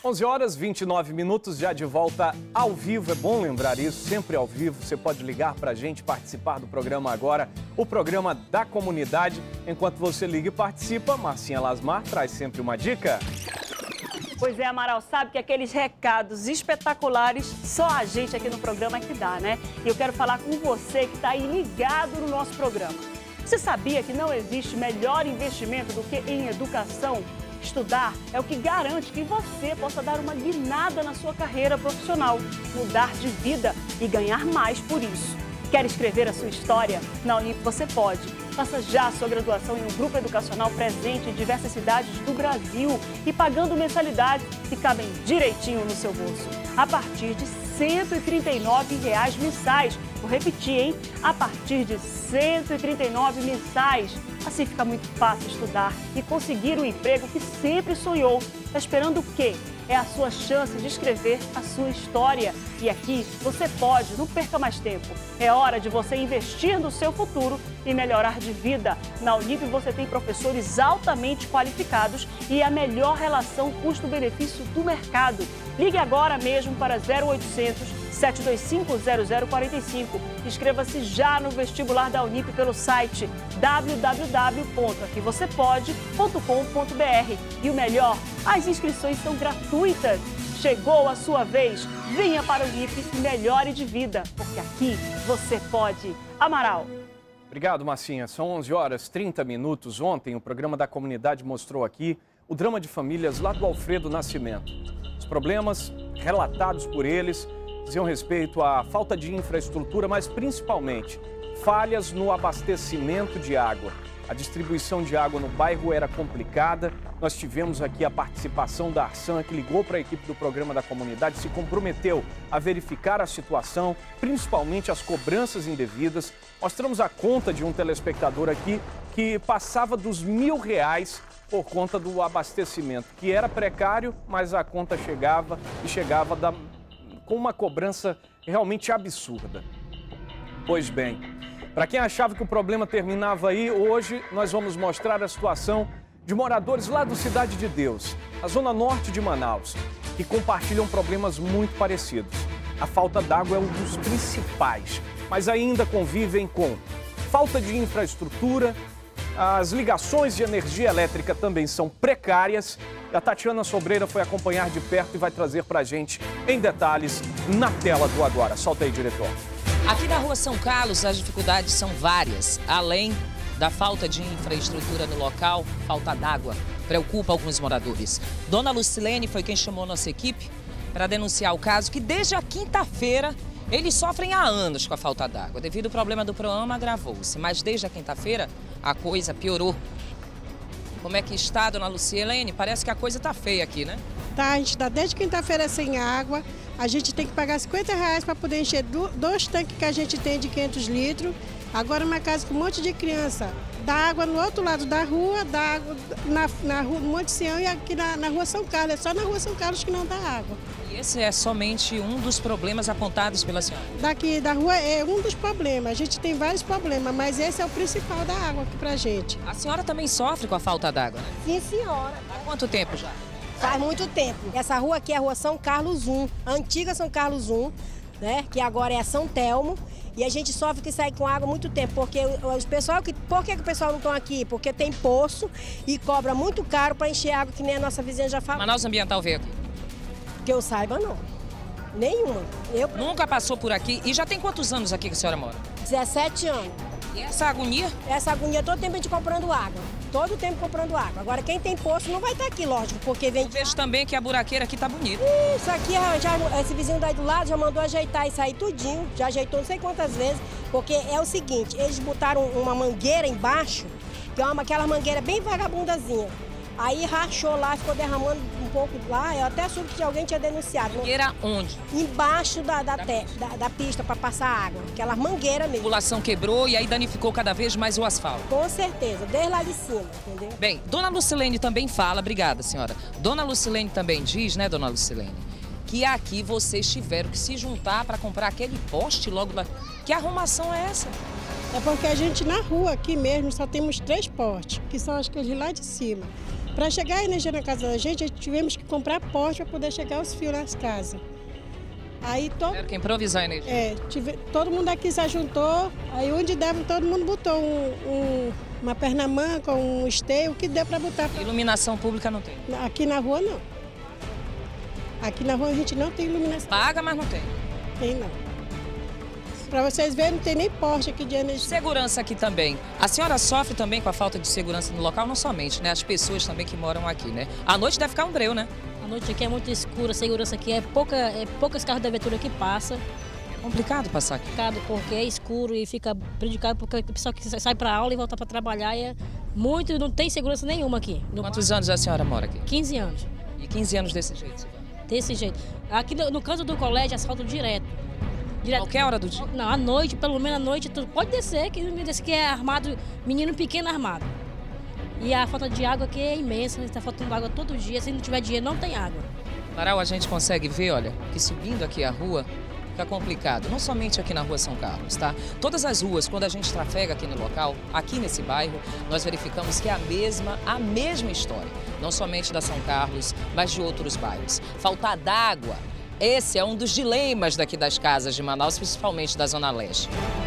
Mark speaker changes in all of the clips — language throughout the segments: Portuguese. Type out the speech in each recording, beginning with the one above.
Speaker 1: 11 horas 29 minutos, já de volta ao vivo. É bom lembrar isso, sempre ao vivo. Você pode ligar para a gente, participar do programa agora, o programa da comunidade. Enquanto você liga e participa, Marcinha Lasmar traz sempre uma dica.
Speaker 2: Pois é, Amaral, sabe que aqueles recados espetaculares só a gente aqui no programa é que dá, né? E eu quero falar com você que está aí ligado no nosso programa. Você sabia que não existe melhor investimento do que em educação? Estudar é o que garante que você possa dar uma guinada na sua carreira profissional, mudar de vida e ganhar mais por isso. Quer escrever a sua história? Na Unip você pode. Faça já a sua graduação em um grupo educacional presente em diversas cidades do Brasil e pagando mensalidades que cabem direitinho no seu bolso. A partir de R$ 139,00 mensais. Vou repetir, hein? A partir de R$ 139,00 mensais. Assim fica muito fácil estudar e conseguir o emprego que sempre sonhou. Está esperando o quê? É a sua chance de escrever a sua história. E aqui você pode, não perca mais tempo. É hora de você investir no seu futuro e melhorar de vida. Na Unip você tem professores altamente qualificados e a melhor relação custo-benefício do mercado. Ligue agora mesmo para 0800 725 0045. Inscreva-se já no vestibular da Unip pelo site www.aquivocepode.com.br. E o melhor, as inscrições são gratuitas. Chegou a sua vez. Venha para o Unip e melhore de vida, porque aqui você pode. Amaral.
Speaker 1: Obrigado, Marcinha. São 11 horas 30 minutos. Ontem, o programa da comunidade mostrou aqui o drama de famílias lá do Alfredo Nascimento. Os problemas relatados por eles diziam respeito à falta de infraestrutura, mas principalmente falhas no abastecimento de água. A distribuição de água no bairro era complicada. Nós tivemos aqui a participação da Arsan, que ligou para a equipe do programa da comunidade, se comprometeu a verificar a situação, principalmente as cobranças indevidas. Mostramos a conta de um telespectador aqui que passava dos R$ 1.000 por conta do abastecimento, que era precário, mas a conta chegava com uma cobrança realmente absurda. Pois bem, para quem achava que o problema terminava aí, hoje nós vamos mostrar a situação de moradores lá do Cidade de Deus, a zona norte de Manaus, que compartilham problemas muito parecidos. A falta d'água é um dos principais, mas ainda convivem com falta de infraestrutura, as ligações de energia elétrica também são precárias. A Tatiana Sobreira foi acompanhar de perto e vai trazer para a gente em detalhes na tela do Agora. Solta aí, diretor.
Speaker 3: Aqui na Rua São Carlos, as dificuldades são várias. Além da falta de infraestrutura no local, falta d'água preocupa alguns moradores. Dona Lucilene foi quem chamou nossa equipe para denunciar o caso, que desde a quinta-feira eles sofrem há anos com a falta d'água. Devido ao problema do Proama, agravou-se, mas desde a quinta-feira a coisa piorou. Como é que está, dona Lucilene? Parece que a coisa está feia aqui, né?
Speaker 4: Tá, a gente está desde quinta-feira sem água. A gente tem que pagar R$ 50 para poder encher dois tanques que a gente tem de 500 litros. Agora uma casa com um monte de criança. Dá água no outro lado da rua, dá água na rua Monte Sião e aqui na Rua São Carlos. É só na Rua São Carlos que não dá água.
Speaker 3: E esse é somente um dos problemas apontados pela senhora?
Speaker 4: Daqui da rua é um dos problemas. A gente tem vários problemas, mas esse é o principal da água aqui pra gente.
Speaker 3: A senhora também sofre com a falta d'água, né?
Speaker 5: Sim, senhora.
Speaker 3: Há quanto tempo já?
Speaker 5: Faz muito tempo. Essa rua aqui é a Rua São Carlos 1, a antiga São Carlos 1, né? Que agora é São Telmo. E a gente sofre que sai com água há muito tempo, porque por que o pessoal não está aqui? Porque tem poço e cobra muito caro para encher água, que nem a nossa vizinha já falou.
Speaker 3: Manaus Ambiental veio aqui?
Speaker 5: Que eu saiba, não. Nenhuma.
Speaker 3: Nunca passou por aqui. E já tem quantos anos aqui que a senhora mora?
Speaker 5: 17 anos.
Speaker 3: E essa agonia?
Speaker 5: Essa agonia, todo tempo a gente comprando água. Todo tempo comprando água. Agora, quem tem poço não vai estar aqui, lógico, porque vem...
Speaker 3: Eu vejo também que a buraqueira aqui tá bonita.
Speaker 5: Isso aqui, esse vizinho daí do lado já mandou ajeitar isso aí tudinho. Já ajeitou não sei quantas vezes. Porque é o seguinte, eles botaram uma mangueira embaixo, que é aquela mangueira bem vagabundazinha. Aí rachou lá, ficou derramando um pouco lá. Eu até soube que alguém tinha denunciado.
Speaker 3: Mangueira onde?
Speaker 5: Embaixo da pista para passar água. Aquela mangueira mesmo.
Speaker 3: A população quebrou e aí danificou cada vez mais o asfalto.
Speaker 5: Com certeza, desde lá de cima, entendeu?
Speaker 3: Bem, dona Lucilene também fala, obrigada senhora. Dona Lucilene também diz, né, dona Lucilene, que aqui vocês tiveram que se juntar para comprar aquele poste logo lá. Que arrumação é essa?
Speaker 4: É porque a gente na rua aqui mesmo só temos 3 postes, que são aqueles lá de cima. Para chegar a energia na casa da gente tivemos que comprar poste para poder chegar os fios nas casas. Aí
Speaker 3: Tiveram que improvisar a energia.
Speaker 4: Todo mundo aqui se juntou, aí onde deve todo mundo botou uma perna manca, um esteio, o que deu para botar.
Speaker 3: Iluminação pública não tem?
Speaker 4: Aqui na rua não. Aqui na rua a gente não tem iluminação.
Speaker 3: Paga, mas não tem.
Speaker 4: Tem não. Para vocês verem, não tem nem poste aqui de energia.
Speaker 3: Segurança aqui também. A senhora sofre também com a falta de segurança no local? Não somente, né? As pessoas também que moram aqui, né? À noite deve ficar um breu, né?
Speaker 6: A noite aqui é muito escura, a segurança aqui poucos carros da viatura que passam.
Speaker 3: É complicado passar aqui.
Speaker 6: Porque é escuro e fica prejudicado porque o pessoal que sai para aula e volta para trabalhar não tem segurança nenhuma aqui.
Speaker 3: Quantos anos a senhora mora aqui?
Speaker 6: 15 anos.
Speaker 3: E 15 anos desse jeito?
Speaker 6: Desse jeito. Aqui no canto do colégio, asfalto direto.
Speaker 3: Qualquer hora do dia?
Speaker 6: Não, à noite, pelo menos à noite, pode descer, que é armado, menino pequeno armado. E a falta de água aqui é imensa, está faltando água todo dia, se não tiver dinheiro não tem água.
Speaker 3: Amaral, a gente consegue ver, olha, que subindo aqui a rua fica complicado, não somente aqui na rua São Carlos, tá? Todas as ruas, quando a gente trafega aqui no local, aqui nesse bairro, nós verificamos que é a mesma história, não somente da São Carlos, mas de outros bairros. Falta d'água. Esse é um dos dilemas daqui das casas de Manaus, principalmente da Zona Leste.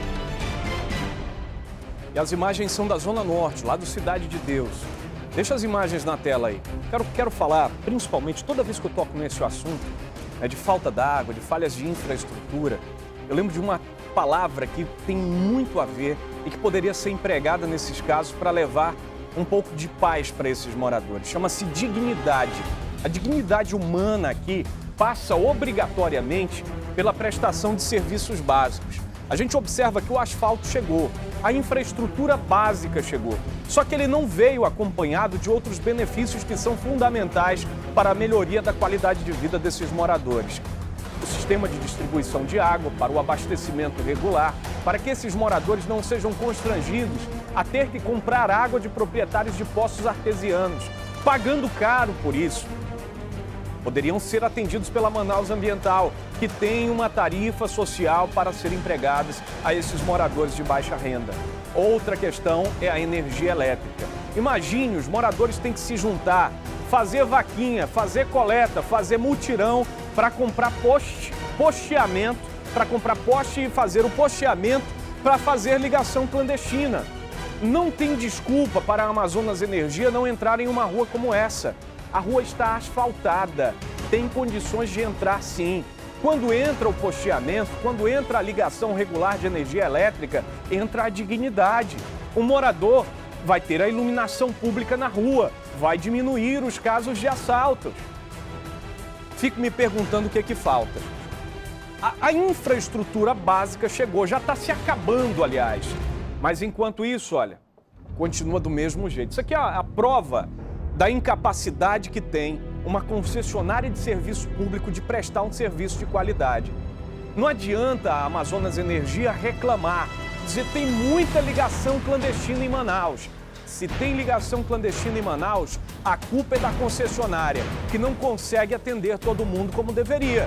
Speaker 1: E as imagens são da Zona Norte, lá do Cidade de Deus. Deixa as imagens na tela aí. Quero falar, principalmente, toda vez que eu toco nesse assunto, de falta d'água, de falhas de infraestrutura. Eu lembro de uma palavra que tem muito a ver e que poderia ser empregada nesses casos para levar um pouco de paz para esses moradores. Chama-se dignidade. A dignidade humana aqui passa obrigatoriamente pela prestação de serviços básicos. A gente observa que o asfalto chegou, a infraestrutura básica chegou, só que ele não veio acompanhado de outros benefícios que são fundamentais para a melhoria da qualidade de vida desses moradores. O sistema de distribuição de água para o abastecimento regular, para que esses moradores não sejam constrangidos a ter que comprar água de proprietários de poços artesianos, pagando caro por isso. Poderiam ser atendidos pela Manaus Ambiental, que tem uma tarifa social para ser empregadas a esses moradores de baixa renda. Outra questão é a energia elétrica. Imagine, os moradores têm que se juntar, fazer vaquinha, fazer coleta, fazer mutirão para comprar posteamento, para comprar poste e fazer o posteamento para fazer ligação clandestina. Não tem desculpa para a Amazonas Energia não entrar em uma rua como essa. A rua está asfaltada, tem condições de entrar sim. Quando entra o posteamento, quando entra a ligação regular de energia elétrica, entra a dignidade. O morador vai ter a iluminação pública na rua, vai diminuir os casos de assaltos. Fico me perguntando o que é que falta. A infraestrutura básica chegou, já está se acabando, aliás. Mas enquanto isso, olha, continua do mesmo jeito. Isso aqui é a prova da incapacidade que tem uma concessionária de serviço público de prestar um serviço de qualidade. Não adianta a Amazonas Energia reclamar, dizer que tem muita ligação clandestina em Manaus. Se tem ligação clandestina em Manaus, a culpa é da concessionária, que não consegue atender todo mundo como deveria.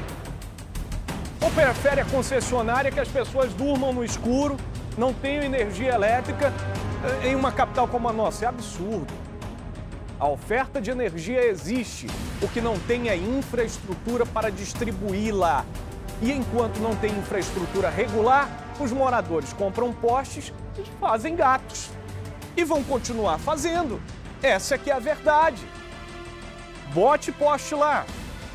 Speaker 1: Ou prefere a concessionária que as pessoas durmam no escuro, não tenham energia elétrica em uma capital como a nossa. É absurdo. A oferta de energia existe, o que não tem é infraestrutura para distribuí-la. E enquanto não tem infraestrutura regular, os moradores compram postes e fazem gatos. E vão continuar fazendo. Essa que é a verdade. Bote poste lá.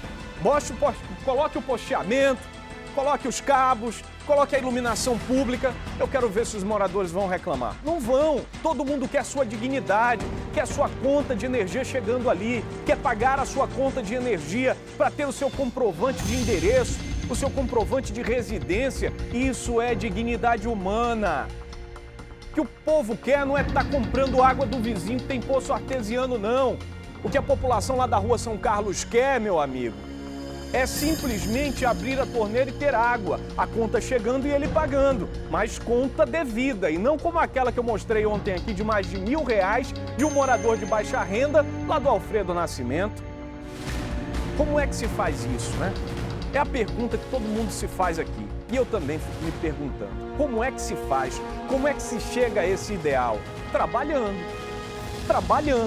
Speaker 1: Coloque o posteamento, coloque os cabos, coloque a iluminação pública. Eu quero ver se os moradores vão reclamar. Não vão. Todo mundo quer sua dignidade, quer sua conta de energia chegando ali, quer pagar a sua conta de energia para ter o seu comprovante de endereço, o seu comprovante de residência. Isso é dignidade humana. O que o povo quer não é estar comprando água do vizinho que tem poço artesiano, não. O que a população lá da rua São Carlos quer, meu amigo, é simplesmente abrir a torneira e ter água, a conta chegando e ele pagando, mas conta devida, e não como aquela que eu mostrei ontem aqui de mais de R$1.000 de um morador de baixa renda lá do Alfredo Nascimento. Como é que se faz isso, né? É a pergunta que todo mundo se faz aqui, e eu também fico me perguntando, como é que se faz, como é que se chega a esse ideal? Trabalhando.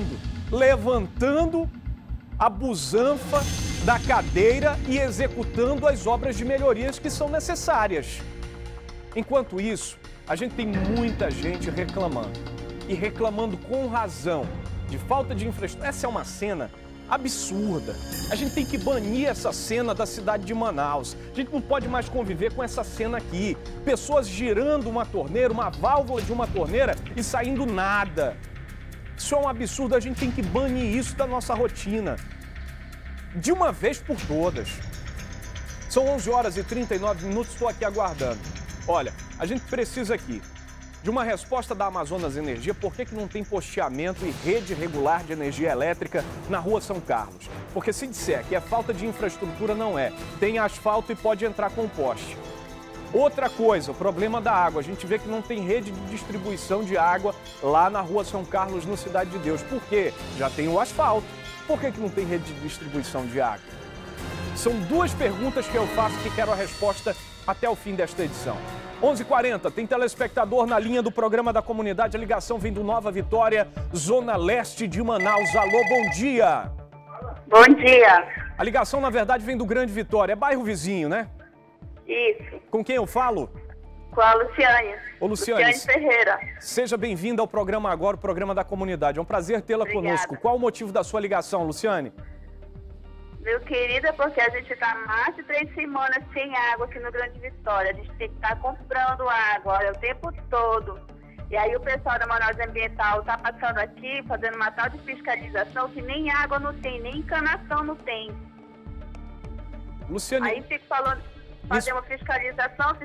Speaker 1: levantando a busanfa da cadeira e executando as obras de melhorias que são necessárias. Enquanto isso, a gente tem muita gente reclamando, e reclamando com razão, de falta de infraestrutura. Essa é uma cena absurda. A gente tem que banir essa cena da cidade de Manaus. A gente não pode mais conviver com essa cena aqui. Pessoas girando uma torneira, uma válvula de uma torneira e saindo nada. Isso é um absurdo, a gente tem que banir isso da nossa rotina. De uma vez por todas. São 11 horas e 39 minutos, estou aqui aguardando. Olha, a gente precisa aqui de uma resposta da Amazonas Energia, por que não tem posteamento e rede regular de energia elétrica na Rua São Carlos? Porque se disser que é falta de infraestrutura, não é. Tem asfalto e pode entrar com poste. Outra coisa, o problema da água. A gente vê que não tem rede de distribuição de água lá na Rua São Carlos, no Cidade de Deus. Por quê? Já tem o asfalto. Por que não tem rede de distribuição de água? São duas perguntas que eu faço que quero a resposta até o fim desta edição. 11h40, tem telespectador na linha do programa da comunidade. A ligação vem do Nova Vitória, Zona Leste de Manaus. Alô, bom dia.
Speaker 7: Bom dia.
Speaker 1: A ligação, na verdade, vem do Grande Vitória. É bairro vizinho, né?
Speaker 7: Isso.
Speaker 1: Com quem eu falo?
Speaker 7: Com a Luciane.
Speaker 1: Ô, Luciane
Speaker 7: Ferreira.
Speaker 1: Seja bem-vinda ao programa agora, o programa da comunidade. É um prazer tê-la conosco. Qual o motivo da sua ligação, Luciane?
Speaker 7: Meu querido, é porque a gente está mais de 3 semanas sem água aqui no Grande Vitória. A gente tem que estar comprando água o tempo todo. E aí o pessoal da Manaus Ambiental está passando aqui, fazendo uma tal de fiscalização que nem água não tem, nem encanação não tem.
Speaker 1: Luciane...
Speaker 7: Aí fica falando, fazer uma fiscalizar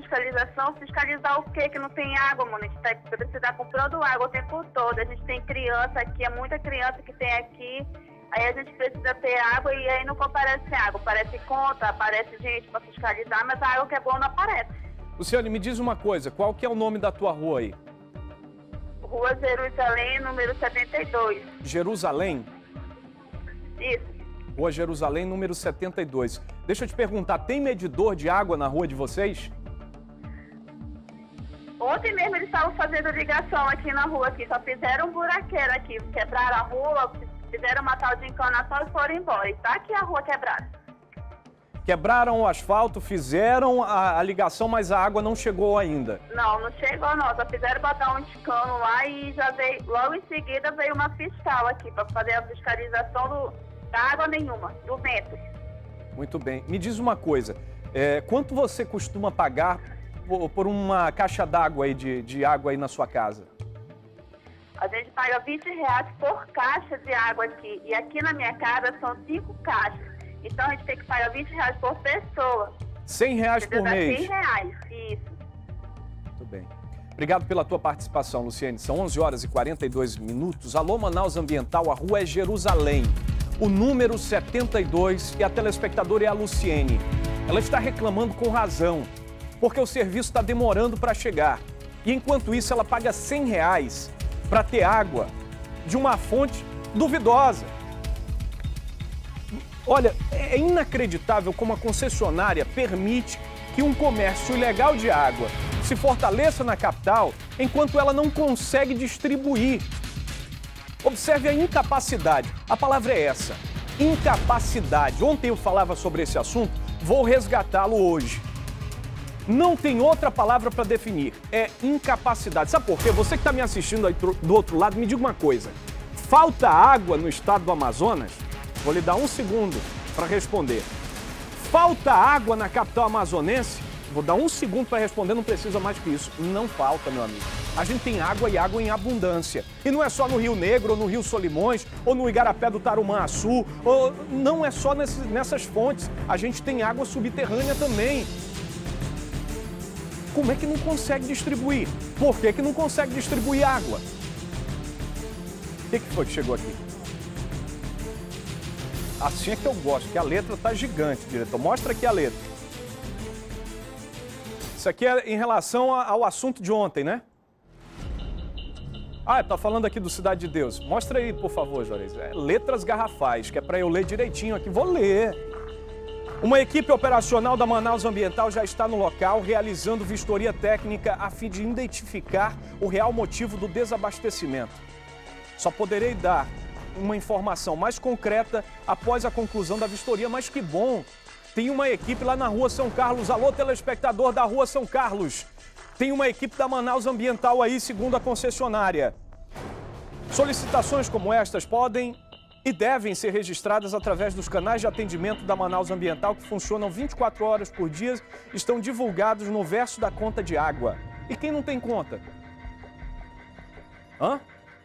Speaker 7: o quê? Que não tem água, mano. A gente precisa estar comprando água o tempo todo. A gente tem criança aqui, é muita criança que tem aqui. Aí a gente precisa ter água e aí não comparece água. Aparece conta, aparece gente para fiscalizar, mas a água que é boa não aparece.
Speaker 1: Luciane, me diz uma coisa, qual que é o nome da tua rua aí?
Speaker 7: Rua Jerusalém, número 72.
Speaker 1: Jerusalém?
Speaker 7: Isso.
Speaker 1: Rua Jerusalém, número 72. Deixa eu te perguntar, tem medidor de água na rua de vocês?
Speaker 7: Ontem mesmo eles estavam fazendo ligação aqui na rua, aqui. Só fizeram um buraqueiro aqui, quebraram a rua, fizeram uma tal de encanação e foram embora. E tá aqui a rua quebrada.
Speaker 1: Quebraram o asfalto, fizeram a ligação, mas a água não chegou ainda.
Speaker 7: Não chegou não. Só fizeram botar um cano lá e já veio, logo em seguida veio uma fiscal aqui para fazer a fiscalização da água nenhuma, do vento.
Speaker 1: Muito bem. Me diz uma coisa, quanto você costuma pagar por uma caixa d'água aí, de água aí na sua casa?
Speaker 7: A gente paga R$20 por caixa de água aqui. E aqui na minha casa são 5 caixas. Então a gente tem que pagar R$20 por pessoa.
Speaker 1: R$100 por mês?
Speaker 7: R$100, isso.
Speaker 1: Muito bem. Obrigado pela tua participação, Luciane. São 11 horas e 42 minutos. Alô, Manaus Ambiental, a rua é Jerusalém. O número 72 e a telespectadora é a Luciene. Ela está reclamando com razão, porque o serviço está demorando para chegar. E enquanto isso, ela paga R$100 para ter água de uma fonte duvidosa. Olha, é inacreditável como a concessionária permite que um comércio ilegal de água se fortaleça na capital, enquanto ela não consegue distribuir. Observe a incapacidade. A palavra é essa, incapacidade. Ontem eu falava sobre esse assunto, vou resgatá-lo hoje. Não tem outra palavra para definir, é incapacidade. Sabe por quê? Você que está me assistindo aí do outro lado, me diga uma coisa. Falta água no estado do Amazonas? Vou lhe dar um segundo para responder. Falta água na capital amazonense? Vou dar um segundo para responder, não precisa mais que isso. Não falta, meu amigo. A gente tem água e água em abundância. E não é só no Rio Negro, ou no Rio Solimões, ou no Igarapé do Tarumanhaçu, ou não é só nessas fontes. A gente tem água subterrânea também. Como é que não consegue distribuir? Por que não consegue distribuir água? O que foi que chegou aqui? Assim é que eu gosto, que a letra tá gigante, diretor. Mostra aqui a letra. Isso aqui é em relação ao assunto de ontem, né? Ah, tá falando aqui do Cidade de Deus. Mostra aí, por favor, Juarez. Letras garrafais, que é para eu ler direitinho aqui. Vou ler. Uma equipe operacional da Manaus Ambiental já está no local, realizando vistoria técnica a fim de identificar o real motivo do desabastecimento. Só poderei dar uma informação mais concreta após a conclusão da vistoria, mas que bom. Tem uma equipe lá na Rua São Carlos. Alô, telespectador da Rua São Carlos. Tem uma equipe da Manaus Ambiental aí, segundo a concessionária. Solicitações como estas podem e devem ser registradas através dos canais de atendimento da Manaus Ambiental, que funcionam 24 horas por dia, estão divulgados no verso da conta de água. E quem não tem conta? Hã?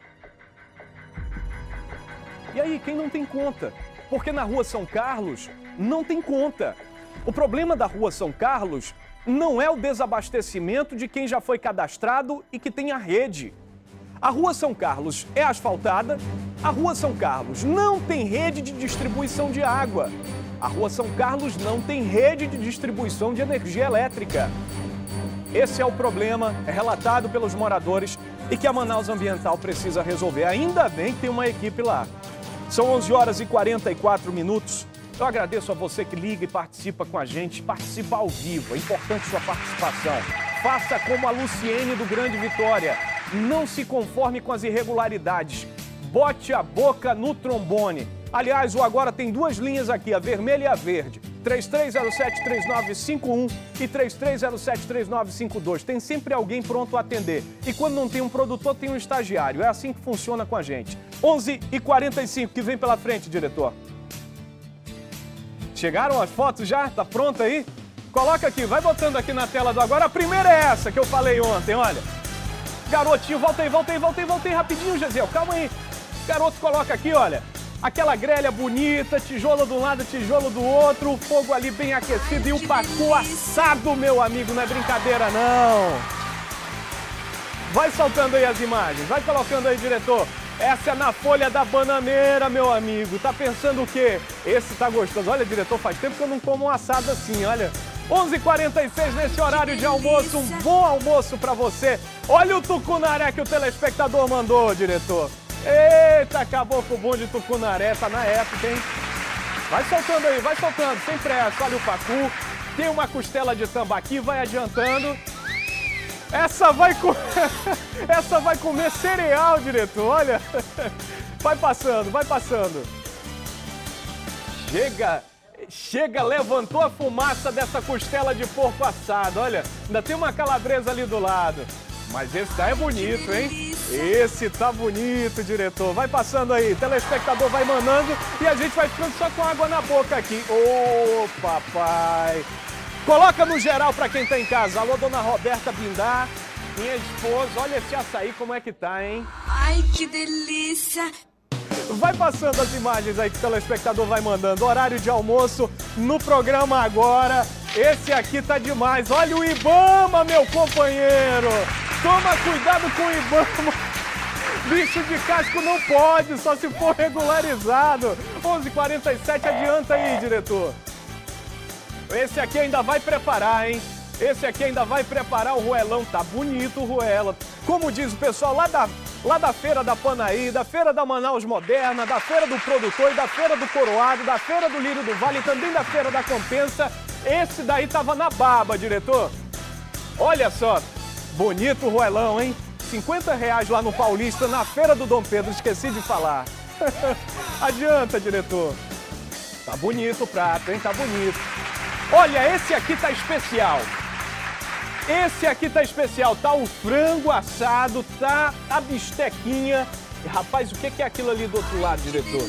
Speaker 1: E aí, quem não tem conta? Porque na Rua São Carlos não tem conta. O problema da Rua São Carlos não é o desabastecimento de quem já foi cadastrado e que tem a rede. A Rua São Carlos é asfaltada, a Rua São Carlos não tem rede de distribuição de água. A Rua São Carlos não tem rede de distribuição de energia elétrica. Esse é o problema, é relatado pelos moradores e que a Manaus Ambiental precisa resolver. Ainda bem que tem uma equipe lá. São 11 horas e 44 minutos. Eu agradeço a você que liga e participa com a gente, participa ao vivo, é importante sua participação. Faça como a Luciene do Grande Vitória, não se conforme com as irregularidades, bote a boca no trombone. Aliás, o Agora tem duas linhas aqui, a vermelha e a verde, 3307-3951 e 3307-3952. Tem sempre alguém pronto a atender. E quando não tem um produtor, tem um estagiário. É assim que funciona com a gente. 11h45, que vem pela frente, diretor. Chegaram as fotos já? Tá pronta aí? Coloca aqui, vai botando aqui na tela do Agora. A primeira é essa que eu falei ontem, olha. Garotinho, volta aí rapidinho, Gesiel, calma aí. Garoto, coloca aqui, olha. Aquela grelha bonita, tijolo de um lado, tijolo do outro, o fogo ali bem aquecido e o pacu assado, meu amigo, não é brincadeira, não. Vai soltando aí as imagens, vai colocando aí, diretor. Essa é na folha da bananeira, meu amigo. Tá pensando o quê? Esse tá gostoso. Olha, diretor, faz tempo que eu não como um assado assim, olha. 11h46 nesse horário de almoço, um bom almoço pra você. Olha o tucunaré que o telespectador mandou, diretor. Eita, acabou com o bom de tucunaré, tá na época, hein? Vai soltando aí, vai soltando, sem pressa. Olha o pacu, tem uma costela de tambaqui, vai adiantando. Essa vai comer cereal, diretor, olha. Vai passando, vai passando. Chega, levantou a fumaça dessa costela de porco assado, olha. Ainda tem uma calabresa ali do lado. Mas esse tá é bonito, hein? Esse tá bonito, diretor. Vai passando aí, telespectador vai mandando e a gente vai ficando só com água na boca aqui. Ô, papai! Coloca no geral pra quem tá em casa. Alô, dona Roberta Bindar, minha esposa. Olha esse açaí como é que tá, hein?
Speaker 8: Ai, que delícia!
Speaker 1: Vai passando as imagens aí que o telespectador vai mandando. Horário de almoço no programa Agora. Esse aqui tá demais. Olha o Ibama, meu companheiro. Toma cuidado com o Ibama. Bicho de casco não pode, só se for regularizado. 11h47, adianta aí, diretor. Esse aqui ainda vai preparar, hein? Esse aqui ainda vai preparar o ruelão. Tá bonito o ruela. Como diz o pessoal lá da Feira da Panaí, da Feira da Manaus Moderna, da Feira do Produtor e da Feira do Coroado, da Feira do Lírio do Vale e também da Feira da Compensa. Esse daí tava na baba, diretor. Olha só, bonito o ruelão, hein? R$50 lá no Paulista, na Feira do Dom Pedro, esqueci de falar. Adianta, diretor. Tá bonito o prato, hein? Tá bonito. Olha, esse aqui tá especial. Esse aqui tá especial. Tá o frango assado, tá a bistequinha. E, rapaz, o que é aquilo ali do outro lado, diretor?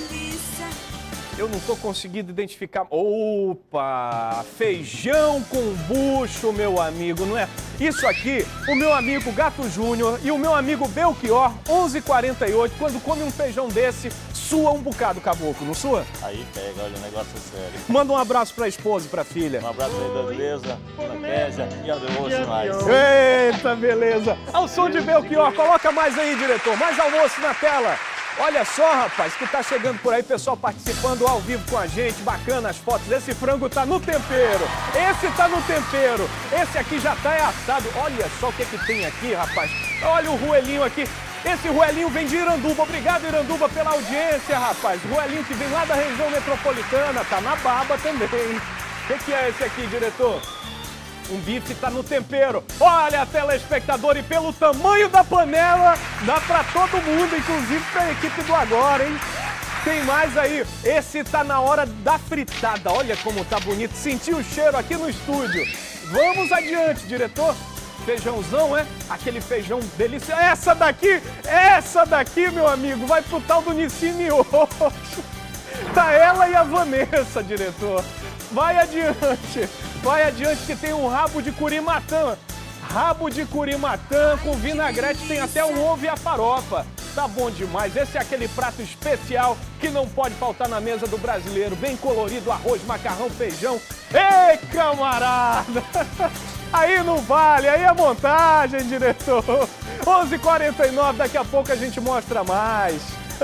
Speaker 1: Eu não tô conseguindo identificar. Opa! Feijão com bucho, meu amigo, não é? Isso aqui, o meu amigo Gato Júnior e o meu amigo Belchior, 11h48, quando come um feijão desse, sua um bocado, caboclo, não sua?
Speaker 9: Aí pega, olha, o negócio é sério.
Speaker 1: Manda um abraço pra esposa e pra filha.
Speaker 9: Um abraço aí da beleza, da Késia e a Deus mais.
Speaker 1: Eita, beleza. Ao som de Belchior, coloca mais aí, diretor, mais almoço na tela. Olha só, rapaz, que tá chegando por aí, pessoal participando ao vivo com a gente, bacana as fotos. Esse frango tá no tempero, esse tá no tempero, esse aqui já tá assado. Olha só o que tem aqui, rapaz. Olha o ruelinho aqui. Esse ruelinho vem de Iranduba. Obrigado, Iranduba, pela audiência, rapaz. Ruelinho que vem lá da região metropolitana, tá na baba também. O que é esse aqui, diretor? Um bife tá no tempero. Olha, telespectador, e pelo tamanho da panela, dá pra todo mundo, inclusive pra equipe do Agora, hein? Tem mais aí. Esse tá na hora da fritada. Olha como tá bonito. Senti o cheiro aqui no estúdio. Vamos adiante, diretor. Feijãozão, é? Aquele feijão delicioso. Essa daqui, meu amigo, vai pro tal do Nissim Miojo. Tá ela e a Vanessa, diretor. Vai adiante que tem um rabo de curimatã. Rabo de curimatã com vinagrete, tem até um ovo e a farofa. Tá bom demais. Esse é aquele prato especial que não pode faltar na mesa do brasileiro. Bem colorido, arroz, macarrão, feijão. Ei, camarada! Aí não vale, aí é montagem, diretor. 11h49, daqui a pouco a gente mostra mais.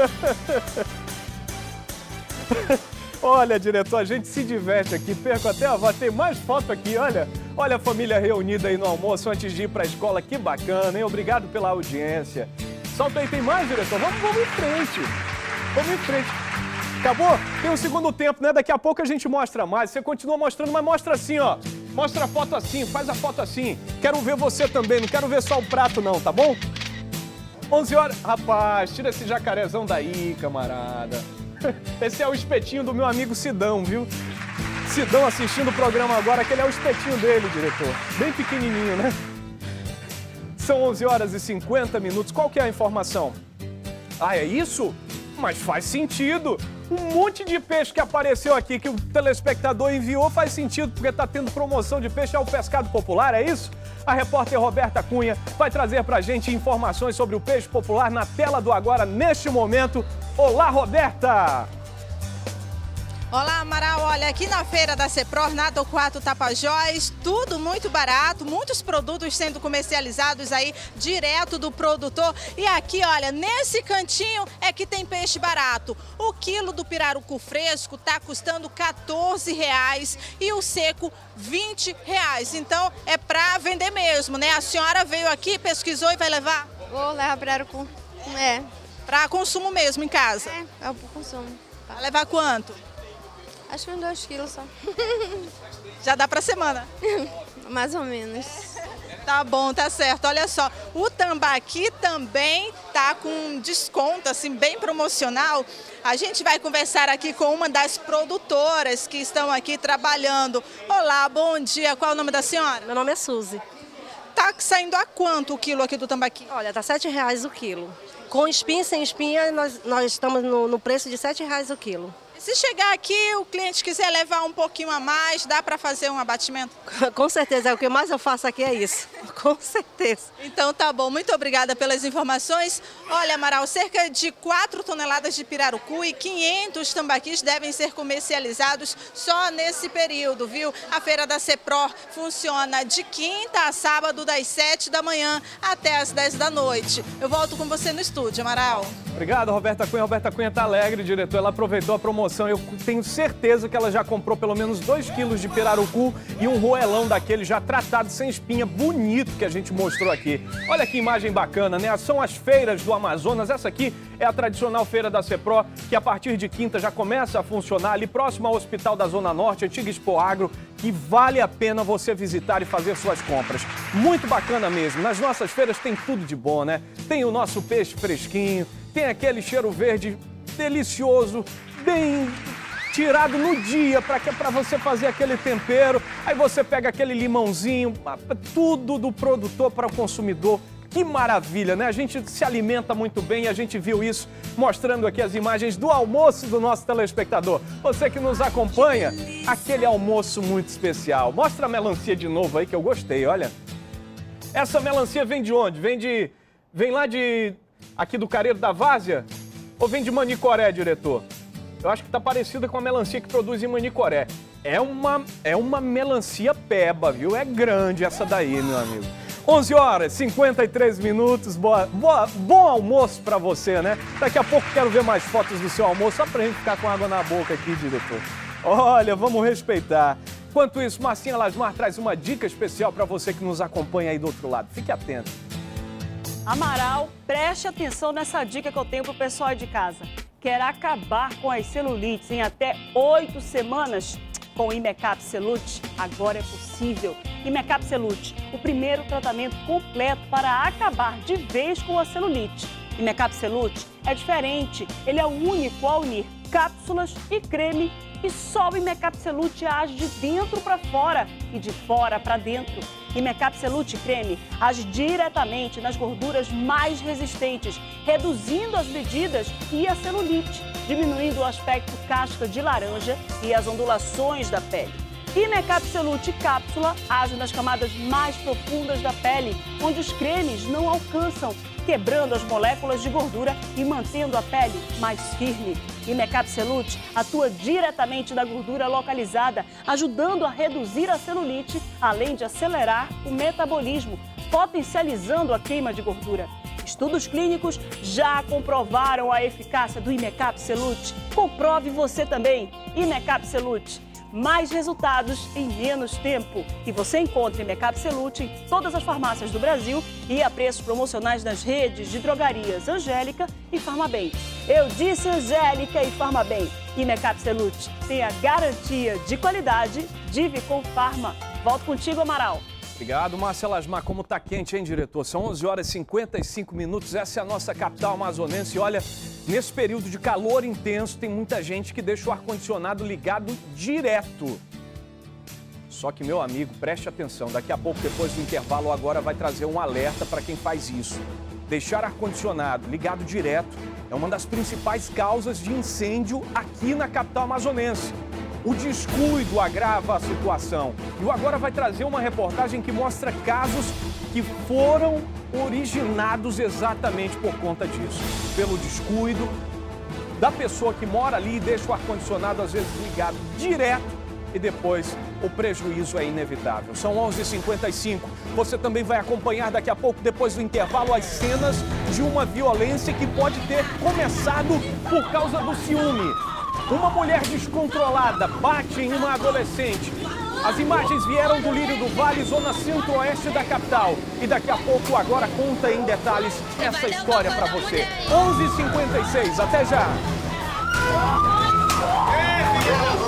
Speaker 1: Olha, diretor, a gente se diverte aqui, perco até a voz. Tem mais foto aqui, olha. Olha a família reunida aí no almoço antes de ir pra escola, que bacana, hein? Obrigado pela audiência. Solta aí, tem mais, diretor? Vamos em frente. Vamos em frente. Acabou? Tem um segundo tempo, né? Daqui a pouco a gente mostra mais. Você continua mostrando, mas mostra assim, ó. Mostra a foto assim, faz a foto assim. Quero ver você também, não quero ver só o prato não, tá bom? 11 horas. Rapaz, tira esse jacarezão daí, camarada. Esse é o espetinho do meu amigo Sidão, viu? Sidão assistindo o programa agora, que ele é o espetinho dele, diretor. Bem pequenininho, né? São 11h50. Qual que é a informação? Ah, é isso? Mas faz sentido. Um monte de peixe que apareceu aqui, que o telespectador enviou, faz sentido, porque tá tendo promoção de peixe ao pescado popular, é isso? A repórter Roberta Cunha vai trazer pra gente informações sobre o peixe popular na tela do Agora, neste momento. Olá, Roberta!
Speaker 10: Olá, Amaral. Olha, aqui na feira da CEPROR, na Torquato Tapajós, tudo muito barato, muitos produtos sendo comercializados aí direto do produtor. E aqui, olha, nesse cantinho é que tem peixe barato. O quilo do pirarucu fresco tá custando R$14 e o seco R$20. Então é pra vender mesmo, né? A senhora veio aqui, pesquisou e vai levar?
Speaker 11: Vou levar pirarucu. É.
Speaker 10: Pra consumo mesmo em casa?
Speaker 11: É o consumo.
Speaker 10: Vai levar quanto?
Speaker 11: Acho que uns 2 quilos só.
Speaker 10: Já dá pra semana?
Speaker 11: Mais ou menos.
Speaker 10: Tá bom, tá certo. Olha só, o tambaqui também tá com desconto, assim, bem promocional. A gente vai conversar aqui com uma das produtoras que estão aqui trabalhando. Olá, bom dia. Qual é o nome da senhora?
Speaker 12: Meu nome é Suzy.
Speaker 10: Tá saindo a quanto o quilo aqui do tambaqui?
Speaker 12: Olha, tá R$7 o quilo. Com espinha e sem espinha, nós estamos no preço de R$7 o quilo.
Speaker 10: Se chegar aqui, o cliente quiser levar um pouquinho a mais, dá para fazer um abatimento?
Speaker 12: Com certeza, o que mais eu faço aqui é isso. Com certeza.
Speaker 10: Então tá bom, muito obrigada pelas informações. Olha, Amaral, cerca de 4 toneladas de pirarucu e 500 tambaquis devem ser comercializados só nesse período, viu? A feira da CEPROR funciona de quinta a sábado, das 7 da manhã até as 10 da noite. Eu volto com você no estúdio, Amaral.
Speaker 1: Obrigado, Roberta Cunha. Roberta Cunha tá alegre, diretor. Ela aproveitou a promoção. Eu tenho certeza que ela já comprou pelo menos 2 quilos de pirarucu e um roelão daquele já tratado sem espinha, bonito, que a gente mostrou aqui. Olha que imagem bacana, né? São as feiras do Amazonas. Essa aqui é a tradicional feira da CEPROR, que a partir de quinta já começa a funcionar ali próximo ao Hospital da Zona Norte, Antiga Expo Agro, que vale a pena você visitar e fazer suas compras. Muito bacana mesmo. Nas nossas feiras tem tudo de bom, né? Tem o nosso peixe fresquinho, tem aquele cheiro verde delicioso, bem tirado no dia para você fazer aquele tempero. Aí você pega aquele limãozinho, tudo do produtor para o consumidor. Que maravilha, né? A gente se alimenta muito bem e a gente viu isso mostrando aqui as imagens do almoço do nosso telespectador. Você que nos acompanha, aquele almoço muito especial. Mostra a melancia de novo aí que eu gostei, olha. Essa melancia vem de onde? Vem lá aqui do Careiro da Várzea? Ou vem de Manicoré, diretor? Eu acho que tá parecida com a melancia que produz em Manicoré. É uma melancia peba, viu? É grande essa daí, meu amigo. 11h53. Bom almoço pra você, né? Daqui a pouco quero ver mais fotos do seu almoço, só pra gente ficar com água na boca aqui, diretor. Olha, vamos respeitar. Enquanto isso, Marcinha Lasmar traz uma dica especial pra você que nos acompanha aí do outro lado. Fique atento.
Speaker 2: Amaral, preste atenção nessa dica que eu tenho pro pessoal aí de casa. Quer acabar com as celulites em até 8 semanas? Com o Imecap Celute, agora é possível. Imecap Celute, o primeiro tratamento completo para acabar de vez com a celulite. Imecapselute é diferente, ele é o único a unir cápsulas e creme e só o Imecapselute age de dentro para fora e de fora para dentro. Imecapselute creme age diretamente nas gorduras mais resistentes, reduzindo as medidas e a celulite, diminuindo o aspecto casca de laranja e as ondulações da pele. Imecapselute cápsula age nas camadas mais profundas da pele, onde os cremes não alcançam, quebrando as moléculas de gordura e mantendo a pele mais firme. Imecapselute atua diretamente na gordura localizada, ajudando a reduzir a celulite, além de acelerar o metabolismo, potencializando a queima de gordura. Estudos clínicos já comprovaram a eficácia do Imecapselute. Comprove você também. Imecapselute. Mais resultados em menos tempo. E você encontra Imecapselute em todas as farmácias do Brasil e a preços promocionais nas redes de drogarias Angélica e Farmabem. Eu disse Angélica e Farmabem. Imecapselute tem a garantia de qualidade de Vicom Pharma. Volto contigo, Amaral.
Speaker 1: Obrigado, Marcela Asmar. Como tá quente, hein, diretor? São 11 horas e 55 minutos. Essa é a nossa capital amazonense. E olha, nesse período de calor intenso, tem muita gente que deixa o ar-condicionado ligado direto. Só que, meu amigo, preste atenção. Daqui a pouco, depois do intervalo, agora vai trazer um alerta para quem faz isso. Deixar ar-condicionado ligado direto é uma das principais causas de incêndio aqui na capital amazonense. O descuido agrava a situação. E o Agora vai trazer uma reportagem que mostra casos que foram originados exatamente por conta disso. Pelo descuido da pessoa que mora ali e deixa o ar-condicionado às vezes ligado direto e depois o prejuízo é inevitável. São 11h55. Você também vai acompanhar daqui a pouco, depois do intervalo, as cenas de uma violência que pode ter começado por causa do ciúme. Uma mulher descontrolada bate em uma adolescente. As imagens vieram do Lírio do Vale, zona centro-oeste da capital. E daqui a pouco, Agora conta em detalhes essa história para você. 11h56, até já!